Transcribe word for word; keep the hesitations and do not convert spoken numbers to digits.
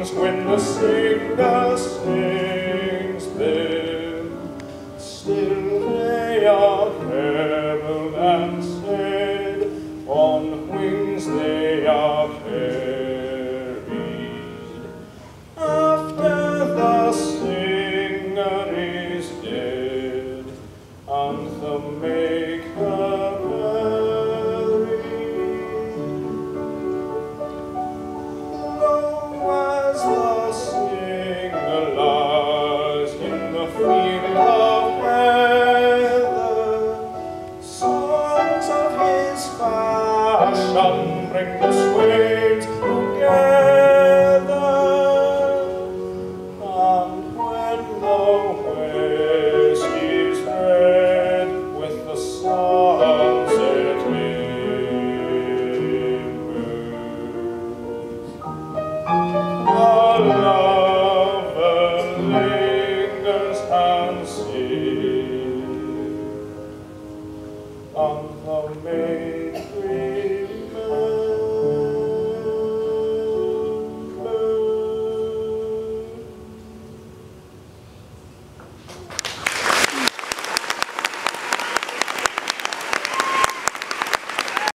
when the singer sings them. Still they are caroled and said, on wings they are carried. After the singer is dead, and the maker buried, lo, as the singer lies in the field of heather, songs of his fashion bring the swains together. And when the west is red with the sunset the lover lingers and sings.